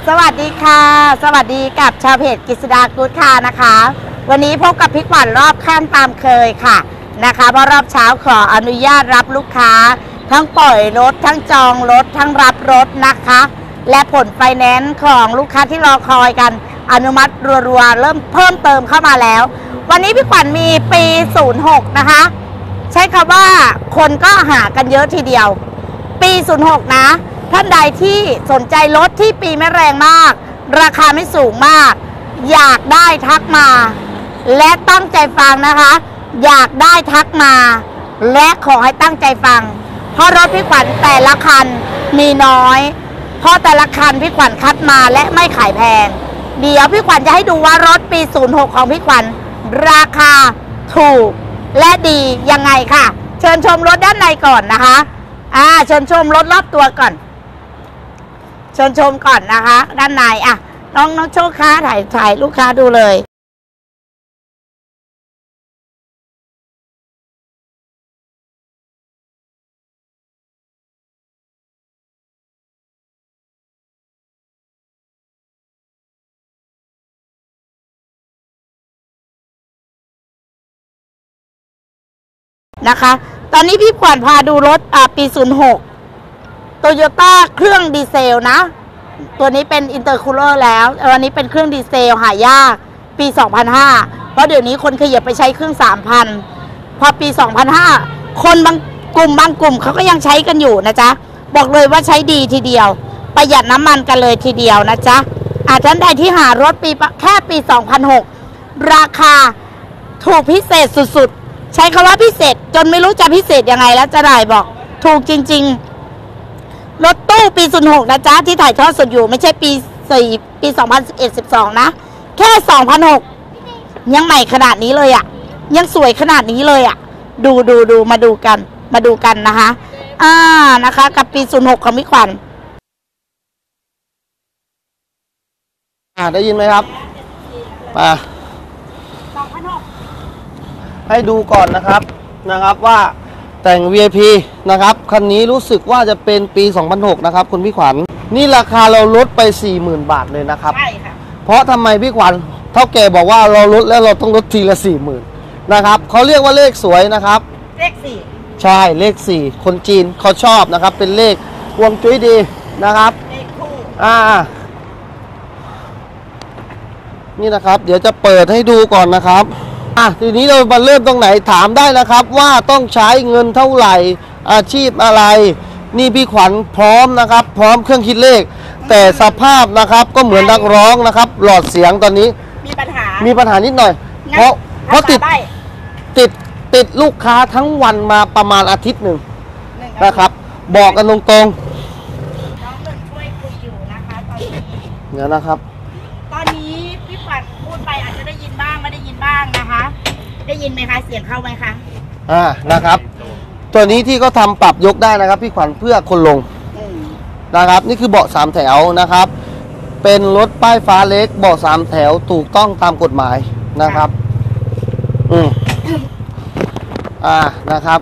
สวัสดีค่ะสวัสดีกับชาวเพจกฤษดากู๊ดคาร์นะคะวันนี้พบกับพี่ขวัญรอบข้างตามเคยค่ะนะคะเพราะรอบเช้าขออนุญาตรับลูกค้าทั้งปล่อยรถทั้งจองรถทั้งรับรถนะคะและผลไฟแนนซ์ของลูกค้าที่รอคอยกันอนุมัติรัวๆเริ่มเพิ่มเติมเข้ามาแล้ววันนี้พี่ขวัญมีปี06นะคะใช้คำว่าคนก็หากันเยอะทีเดียวปี06นะท่านใดที่สนใจรถที่ปีไม่แรงมากราคาไม่สูงมากอยากได้ทักมาและตั้งใจฟังนะคะอยากได้ทักมาและขอให้ตั้งใจฟังเพราะรถพี่ขวัญแต่ละคันมีน้อยเพราะแต่ละคันพี่ขวัญคัดมาและไม่ขายแพงเดี๋ยวพี่ขวัญจะให้ดูว่ารถปี06ของพี่ขวัญราคาถูกและดียังไงค่ะเชิญชมรถด้านในก่อนนะคะเชิญชมรถรอบตัวก่อนเชิญชมก่อนนะคะด้านในน้องโชคค้าถ่ายลูกค้าดูเลยนะคะตอนนี้พี่ขวัญพาดูรถปี06โตโยต้าเครื่องดีเซลนะตัวนี้เป็นอินเตอร์คูลเลอร์แล้ววันนี้เป็นเครื่องดีเซลหายากปี2005เพราะเดี๋ยวนี้คนขยับไปใช้เครื่อง 3,000 พอปี2005คนบางกลุ่มเขาก็ยังใช้กันอยู่นะจ๊ะบอกเลยว่าใช้ดีทีเดียวประหยัดน้ำมันกันเลยทีเดียวนะจ๊ะท่านใดที่หารถแค่ปี2006ราคาถูกพิเศษสุดๆใช้คำว่าพิเศษจนไม่รู้จะพิเศษยังไงแล้วจะได้บอกถูกจริงๆรถตู้ปี06นะจ๊ะที่ถ่ายทอดสดอยู่ไม่ใช่ปี2011-12นะแค่2006ยังใหม่ขนาดนี้เลยยังสวยขนาดนี้เลยดูมาดูกันนะคะนะคะกับปี06ของพี่ขวัญได้ยินไหมครับมาให้ดูก่อนนะครับว่าแต่ง VIP นะครับคันนี้รู้สึกว่าจะเป็นปี2006นะครับคุณพี่ขวัญนี่ราคาเราลดไป 40,000 บาทเลยนะครับใช่ค่ะเพราะทำไมพี่ขวัญเท่าแก่บอกว่าเราลดแล้วเราต้องลดทีละ 40,000นะครับเขาเรียกว่าเลขสวยนะครับเลข4 ใช่เลข4คนจีนเขาชอบนะครับเป็นเลขฮวงจุ้ยดีนะครับเลขคู่นี่นะครับเดี๋ยวจะเปิดให้ดูก่อนนะครับทีนี้เรามาเริ่มตรงไหนถามได้นะครับว่าต้องใช้เงินเท่าไหร่อาชีพอะไรนี่พี่ขวัญพร้อมนะครับพร้อมเครื่องคิดเลขแต่สภาพนะครับก็เหมือนนักร้องนะครับหลอดเสียงตอนนี้มีปัญหานิดหน่อยเพราะติดลูกค้าทั้งวันมาประมาณอาทิตย์หนึ่งนะครับบอกกันตรงๆน้องหนึ่งช่วยคุยอยู่นะคะตอนนี้เนี่ยนะครับตอนนี้พี่ขวัญพูดไปอาจจะได้ยินบ้างไม่ได้ยินบ้างนะคะได้ยินไหมคะเสียงเข้าไหมคะนะครับตัวนี้ที่เขาทำปรับยกได้นะครับพี่ขวัญเพื่อคนลงนะครับนี่คือเบาะ3 แถวนะครับเป็นรถป้ายฟ้าเล็กเบาะ3 แถวถูกต้องตามกฎหมายนะครับนะครับ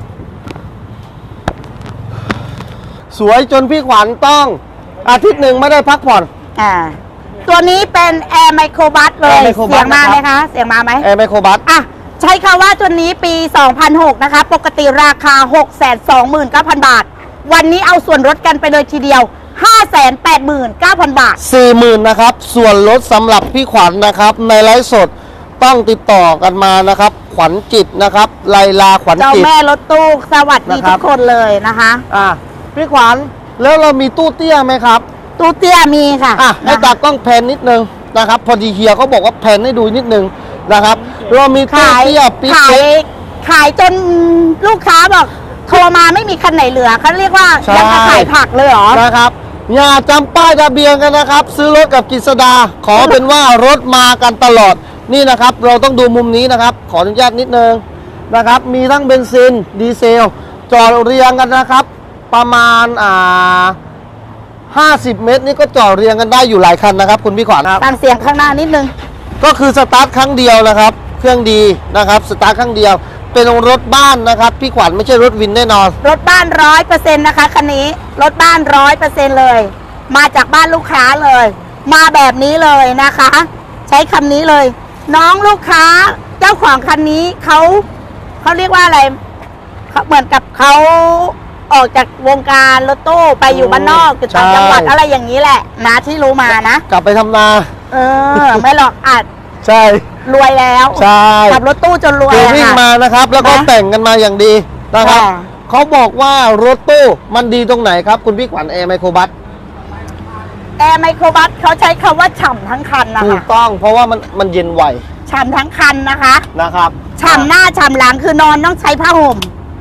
สวยจนพี่ขวัญต้องอาทิตย์หนึ่งไม่ได้พักผ่อนตัวนี้เป็นแอร์ไมโครบัสเลยเสียงมาไหมคะเสียงมาไหมแอร์ไมโครบัสใช้คำว่าตัวนี้ปี2006นะคะปกติราคา 629,000 บาทวันนี้เอาส่วนลดกันไปเลยทีเดียว 589,000 บาท 40,000 นะครับส่วนลดสำหรับพี่ขวัญนะครับในไลฟ์สดต้องติดต่อกันมานะครับขวัญจิตนะครับไลลาขวัญจิตเจ้าแม่รถตู้สวัสดีทุกคนเลยนะคะพี่ขวัญแล้วเรามีตู้เตี้ยไหมครับตู้เตี้ยมีค่ะให้ตากล้องแพนนิดนึงนะครับพอดีเฮียเขาบอกว่าแพนให้ดูนิดนึงนะครับเรามีตู้เตี้ยปี๊บขายจนลูกค้าบอกโทรมาไม่มีคันไหนเหลือเขาเรียกว่ายังขายผักเลยเหรอนะครับอย่าจำป้ายทะเบียนกันนะครับซื้อรถกับกฤษดาขอเป็นว่ารถมากันตลอดนี่นะครับเราต้องดูมุมนี้นะครับขออนุญาตนิดนึงนะครับมีทั้งเบนซินดีเซลจอดเรียงกันนะครับประมาณ50 เมตรนี่ก็จอดเรียงกันได้อยู่หลายคันนะครับคุณพี่ขวัญฟังเสียงข้างหน้านิดนึงก็คือสตาร์ทครั้งเดียวนะครับเครื่องดีนะครับสตาร์ทครั้งเดียวเป็นรถบ้านนะครับพี่ขวัญไม่ใช่รถวินแน่นอนรถบ้าน 100% นะคะคันนี้รถบ้าน 100% เลยมาจากบ้านลูกค้าเลยมาแบบนี้เลยนะคะ ใช้คำนี้เลย น้องลูกค้าเจ้าของคันนี้เขาเรียกว่าอะไรเหมือนกับเขาออกจากวงการรถตู้ไปอยู่บ้านนอกอยู่ต่างจังหวัดอะไรอย่างนี้แหละนะที่รู้มานะกลับไปทำนาไม่หรอกอาจใช่รวยแล้วใช่ขับรถตู้จนรวยคือวิ่งค่ะมานะครับ แล้วก็นะแต่งกันมาอย่างดีนะครับค่ะเขาบอกว่ารถตู้มันดีตรงไหนครับ คุณพี่ขวัญแอร์ไมโครบัสแอร์ไมโครบัสเขาใช้คำว่าฉ่ำทั้งคันนะถูคะกต้องเพราะว่ามันเย็นไวฉ่ำทั้งคันนะคะนะครับฉ่ำหน้าฉ่ำหลังคือนอนต้องใช้ผ้าห่ม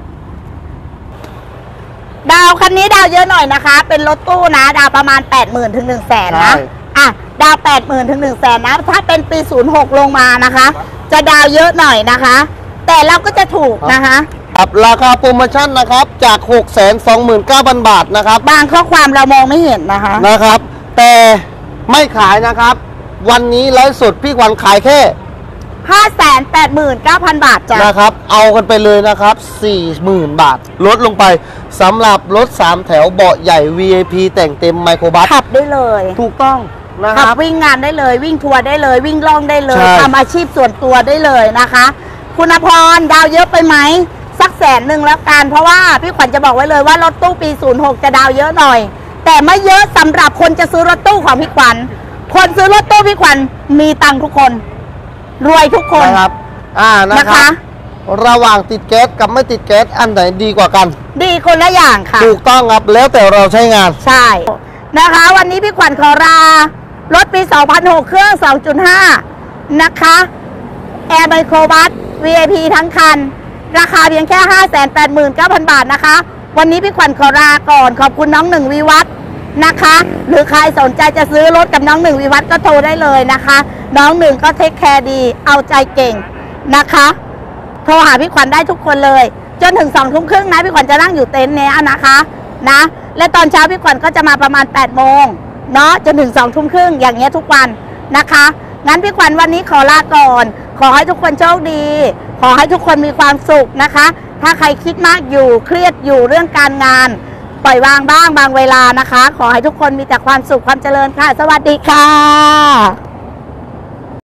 ดาวคันนี้ดาวเยอะหน่อยนะคะ เป็นรถตู้นะดาวประมาณ 80,000 ถึง 100,000 นะ อ่ะดาว 80,000 ถึง 100,000 นะ ถ้าเป็นปี 06 ลงมานะคะ จะดาวเยอะหน่อยนะคะ แต่เราก็จะถูกนะคะครับราคาโปรโมชั่นนะครับจาก 629,000 บาทนะครับบางข้อความเรามองไม่เห็นนะคะนะครับ แต่ไม่ขายนะครับ วันนี้ไลฟ์สดพี่ขวัญขายแค่ 589,000 บาทจ้ะนะครับ เอากันไปเลยนะครับ 40,000 บาท ลดลงไปสำหรับรถ 3 แถวเบาะใหญ่ VIP แต่งเต็มไมโครบัสขับได้เลยถูกต้องนะคขัรับบ วิ่งงานได้เลย วิ่งทัวร์ได้เลย วิ่งล่องได้เลยใช่ทำอาชีพส่วนตัวได้เลยนะคะ คุณพรดาวเยอะไปไหมสัก100,000แล้วกัน เพราะว่าพี่ขวัญจะบอกไว้เลยว่ารถตู้ปี 06 จะดาวเยอะหน่อย แต่ไม่เยอะสำหรับคนจะซื้อรถตู้ของพี่ขวัญคนซื้อรถตู้พี่ขวัญมีตังค์ทุกคน รวยทุกคนนะครับนะนะครัคะบ ระหว่างติดแก๊สกับไม่ติดแก๊สอันไหนดีกว่ากันดีคนละอย่างค่ะถูกต้องครับแล้วแต่เราใช้งานใช่นะคะ วันนี้พี่ขวัญขอลารถปี 2006 เครื่อง 2.5 นะคะแอร์ไมโครบัส VIP ทั้งคัน ราคาเพียงแค่ 589,000 บาทนะคะ วันนี้พี่ขวัญขอลาก่อนขอบคุณน้องหนึ่งวิวัฒน์นะคะ หรือใครสนใจจะซื้อรถกับน้องหนึ่งวิวัฒน์ก็โทรได้เลยนะคะ น้องหนึ่งก็เทคแคร์ดีเอาใจเก่งนะคะ โทรหาพี่ขวัญได้ทุกคนเลย จนถึง2 ทุ่มครึ่งนะพี่ขวัญจะนั่งอยู่เต็นท์เนี้ยนะคะนะและตอนเช้าพี่ขวัญก็จะมาประมาณ8 โมงเนาะจนถึง2 ทุ่มครึ่งอย่างเงี้ยทุกวันนะคะงั้นพี่ขวัญวันนี้ขอลาก่อน ขอให้ทุกคนโชคดี ขอให้ทุกคนมีความสุขนะคะ ถ้าใครคิดมากอยู่เครียดอยู่เรื่องการงาน ปล่อยวางบ้างบางเวลานะคะ ขอให้ทุกคนมีแต่ความสุขความเจริญค่ะ สวัสดีค่ะ